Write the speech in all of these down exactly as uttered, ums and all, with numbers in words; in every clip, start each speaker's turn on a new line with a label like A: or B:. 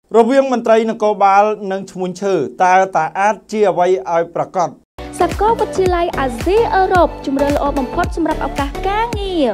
A: រវាងមន្ត្រីនគរបាលនិងឈ្មួញឈើតើតាអាចជាអ្វីឲ្យប្រកប
B: សាកលវិទ្យាល័យអាស៊ីអឺរ៉ុបជំរឿនល្អបំផុតសម្រាប់ឱកាសការងារ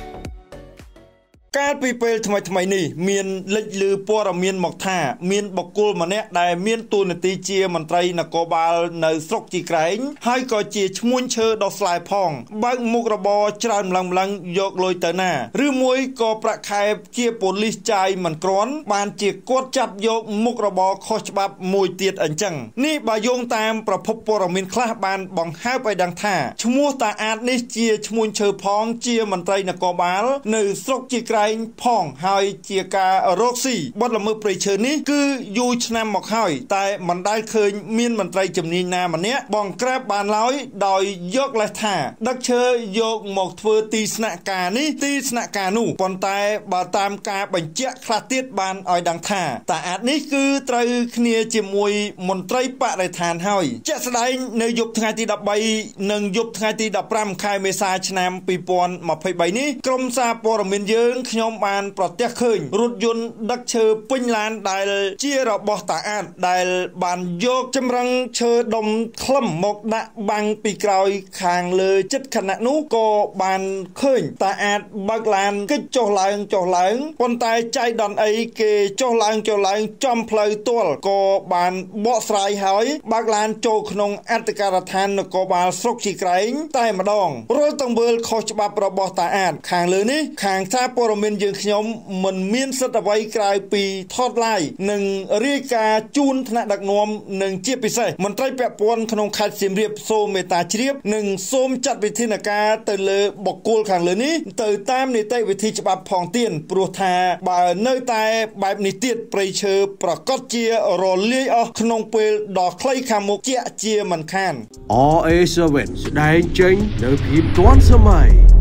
A: កាលពីពេលថ្មីថ្មីនេះមានលេចលឺព័ត៌មានមកថាមានបុគ្គលម្នាក់ដែលមានតួនាទីជាមន្ត្រីនគរបាលនៅស្រុកជីក្រែងហើយក៏ជាឈ្មួញឈើដ៏ស្លែផងបើកមុខរបរច្រើនម្លឹងម្លឹងយកលុយទៅណាឬមួយក៏ប្រាក់ខែជាប៉ូលីសចាយមិនគ្រាន់បានជាគាត់ចាប់យកមុខរបរខុសច្បាប់មួយទៀតអញ្ចឹងនេះបើយោងតាមប្រភពព័ត៌មានខ្លះបានបង្ហើបឲ្យដឹងថាឈ្មោះតាអាតនេះជាឈ្មួញឈើផងជាមន្ត្រីនគរបាលនៅស្រុកជីក្រែងផងហើយជាការរកស៊ីបទល្មើសព្រៃឈើនេះគឺយូរឆ្នាំមកហើយតែមិនដែលឃើញមានមន្ត្រីជំនាញណាម្នាក់បង្ក្រាបបានឡើយដោយយកលេសថាដឹកឈើយកមកធ្វើទីស្នាក់ការនេះទីស្នាក់ការនោះប៉ុន្តែបើតាមការបញ្ជាក់ខ្លះទៀតបានឲ្យដឹងថាតាអាតនេះគឺត្រូវគ្នាជាមួយមន្ត្រីបរិស្ថានហើយជាក់ស្ដែងនៅយប់ថ្ងៃទីដប់បីនិងយប់ថ្ងៃទីដប់ប្រាំខែមេសាឆ្នាំពីរពាន់ម្ភៃបីនេះក្រុមសារព័ត៌មានយើងខ្ញុំបានប្រទះឃើញរថយន្តដឹកឈើពេញឡានដែលជារបស់តាអាតដែលបានយកចម្រឹងឈើដុំខ្លឹមមកដាក់បាំងពីក្រោយខាងលើចិត្តខណៈនោះក៏បានឃើញតាអាតបើកឡានគេចចុះឡើងចុះឡើងប៉ុន្តែចៃដន្យអីគេចុះឡើងចុះឡើងចំផ្លូវទាល់ក៏បានបកស្រាយហើយបើកឡានចូលក្នុងអធិការដ្ឋាននគរបាលស្រុកជីក្រែងតែម្ដងរាល់ទង្វើខុសច្បាប់របស់តាអាតខាងលើនេះខាងសារព័ត៌មានយើងខ្ញុំមិនមានសិទ្ធិអ្វីក្រៅពីថតឡាយនិងរាយការណ៍ជូនថ្នាក់ដឹកនាំនិងជាពិសេសមន្ត្រីពាក់ព័ន្ធក្នុងខេត្តសៀមរាបសូមមេត្តាជ្រាបនិងសូមចាត់វិធានការទៅលើបុគ្គលខាងលើនេះទៅតាមនីតិវិធីច្បាប់ផងទៀតព្រោះថាបើនៅតែបែបនេះទៀតព្រៃឈើប្រកាសជារលាយអស់ក្នុងពេលដ៏ខ្លីខាងមុខជាជាមិនខាន
C: R A seven ស្ដែងចេញនៅភាពទាន់សម័យ